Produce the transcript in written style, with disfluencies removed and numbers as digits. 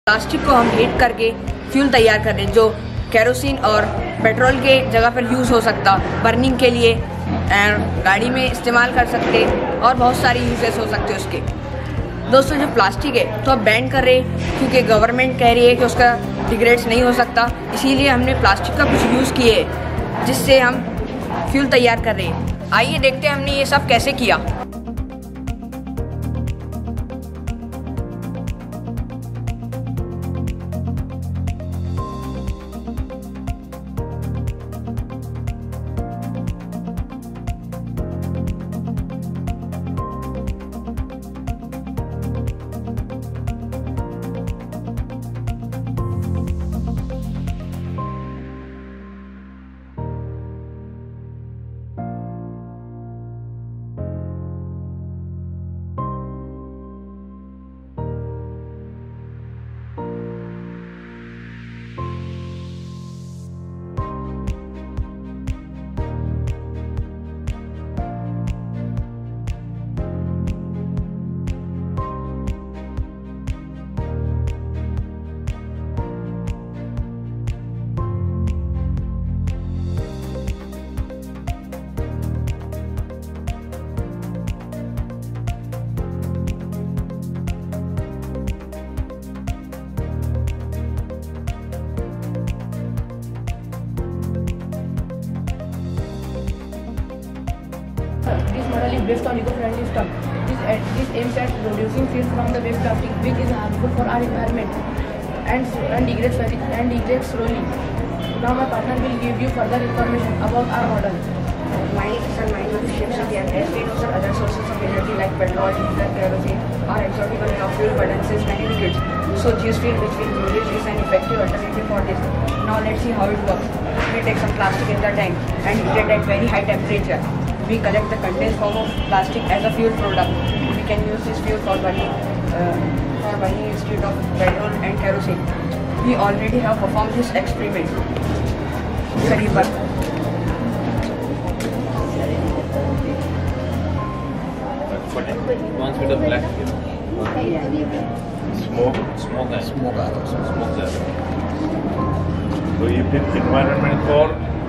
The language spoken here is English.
Plastic को हम heat करके फ्यूल तैयार कर रहे हैं जो केरोसिन और पेट्रोल के जगह पर यूज़ हो सकता, बर्निंग के लिए गाड़ी में इस्तेमाल कर सकते और बहुत सारी यूजेस हो सकते उसके। दोस्तों जो प्लास्टिक है तो अब बैन कर रहे हैं क्योंकि गवर्नमेंट कह रही है कि उसका डिग्रेड्स नहीं हो सकता, इसीलिए हमने प्लास्टिक का कुछ यूज़ किए जिससे हम फ्यूल तैयार कर रहे हैं। आइए देखते हैं हमने ये सब कैसे किया। This model is based on eco-friendly stuff. This aims at reducing fuel from the waste plastic, which is harmful for our environment and degrades slowly. Now my partner will give you further information about our model. Mine is a ships again as we use other sources of energy like petrol, diesel, kerosene or exotic fuel burns since many decades. So geofuel which we produce is an effective alternative for this. Now let's see how it works. We take some plastic in the tank and heat it at very high temperature. We collect the condensed form of plastic as a fuel product. We can use this fuel for burning instead of petrol and kerosene. We already have performed this experiment. Once with a black smoke. So you did environment for